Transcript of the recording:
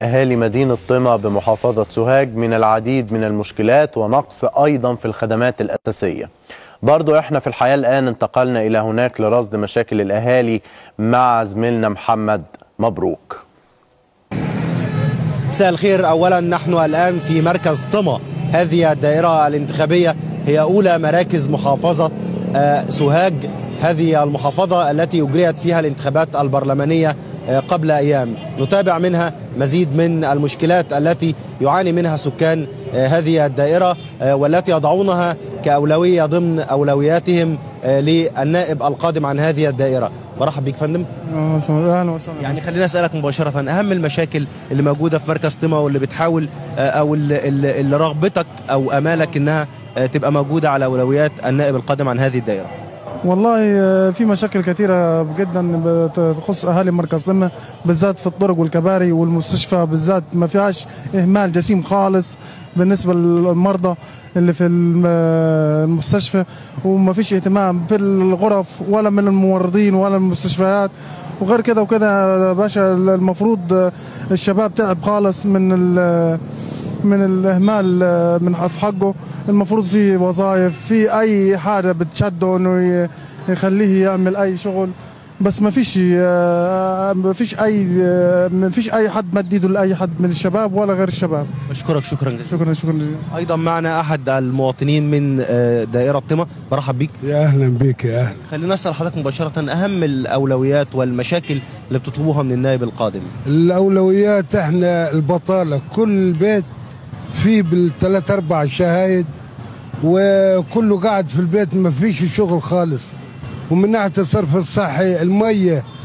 أهالي مدينة طمة بمحافظة سوهاج من العديد من المشكلات ونقص أيضا في الخدمات الأساسية. برضو احنا في الحياة الآن انتقلنا إلى هناك لرصد مشاكل الأهالي مع زميلنا محمد مبروك. مساء الخير. أولا نحن الآن في مركز طمة، هذه الدائرة الانتخابية هي أولى مراكز محافظة سوهاج، هذه المحافظة التي أجريت فيها الانتخابات البرلمانية قبل أيام. نتابع منها مزيد من المشكلات التي يعاني منها سكان هذه الدائرة والتي يضعونها كأولوية ضمن أولوياتهم للنائب القادم عن هذه الدائرة. برحب بك فندم. اهلا وسهلا. يعني خلينا أسألك مباشرة، أهم المشاكل اللي موجودة في مركز طمة واللي بتحاول أو اللي رغبتك أو أمالك إنها تبقى موجودة على أولويات النائب القادم عن هذه الدائرة؟ والله في مشاكل كثيرة جدا تخص أهالي مركز طمة، بالذات في الطرق والكباري والمستشفى بالذات ما فيهاش إهمال جسيم خالص بالنسبة للمرضى اللي في المستشفى، وما فيش اهتمام في الغرف ولا من الممرضين ولا المستشفيات. وغير كده وكده باشا، المفروض الشباب تعب خالص من الإهمال من في حقه. المفروض في وظائف، في أي حاجة بتشده إنه يخليه يعمل أي شغل، بس ما فيش أي حد مد إيده لأي حد من الشباب ولا غير الشباب. بشكرك شكرا جزيلا. شكرا جزيلا. أيضا معنا أحد المواطنين من دائرة طمة. برحب بيك. يا أهلا بك. يا أهلا. خلينا نسأل حضرتك مباشرة، أهم الأولويات والمشاكل اللي بتطلبوها من النائب القادم؟ الأولويات إحنا البطالة، كل بيت فيه بالثلاث أربع شهايد وكله قاعد في البيت، ما فيش شغل خالص. ومن ناحية الصرف الصحي، المية